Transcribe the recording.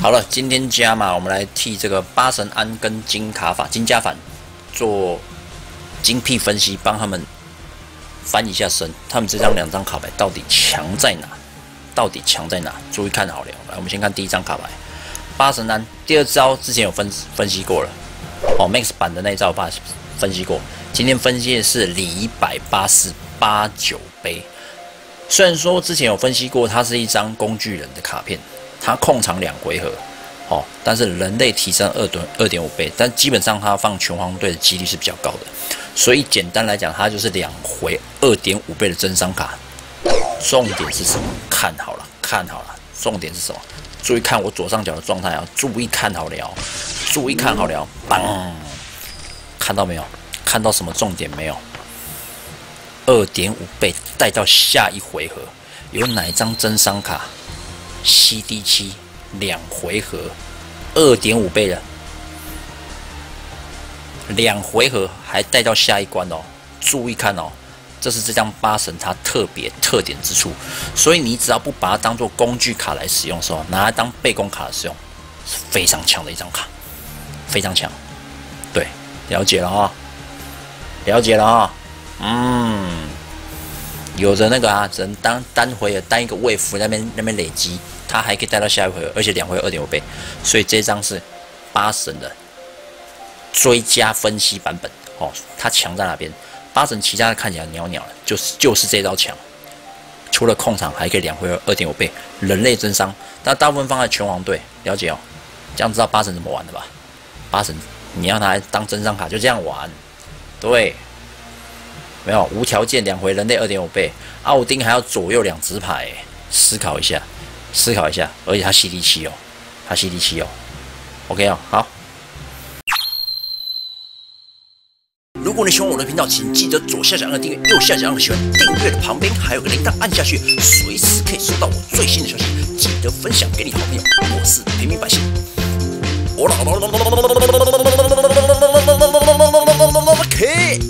好了，今天加码，我们来替这个八神庵跟金卡法、金家反做精辟分析，帮他们翻一下身。他们这两张卡牌到底强在哪？到底强在哪？注意看好了。来，我们先看第一张卡牌，八神庵。第二招之前有分析过了，哦 ，Max 版的那一招我分析过。今天分析的是李18489杯。虽然说之前有分析过，它是一张工具人的卡片，它控场2回合，哦，但是人类提升2.5倍，但基本上它放拳皇队的几率是比较高的，所以简单来讲，它就是2回2.5倍的增伤卡。重点是什么？看好了，看好了，重点是什么？注意看我左上角的状态啊！注意看好了，注意看好了，当，看到没有？看到什么重点没有？2.5倍带到下一回合，有哪一张增伤卡 ？CD7 2回合2.5倍了，2回合还带到下一关哦。注意看哦，这是这张八神它特点之处。所以你只要不把它当做工具卡来使用的时候，拿来当备攻卡使用，是非常强的一张卡，非常强。对，了解了啊，了解了啊。有着那个啊，只能单回合单一个位符那边累积，它还可以带到下一回合，而且2回合2.5倍，所以这张是八神的追加分析版本哦。它强在哪边？八神其他的看起来鸟鸟了，就是这招强，除了控场还可以2回合2.5倍，人类增伤，但大部分放在拳皇队，了解哦。这样知道八神怎么玩的吧？八神你要拿来当增伤卡，就这样玩，对。没有无条件2回人类2.5倍，奥丁还要左右2直牌，思考一下，思考一下，而且他 CD7 哦，他 CD7 哦 ，OK 哦，好。如果你喜欢我的频道，请记得左下角按个订阅，右下角按个喜欢，订阅的旁边还有个铃铛按下去，随时可以收到我最新的消息。记得分享给你好朋友，我是平民百姓。OK。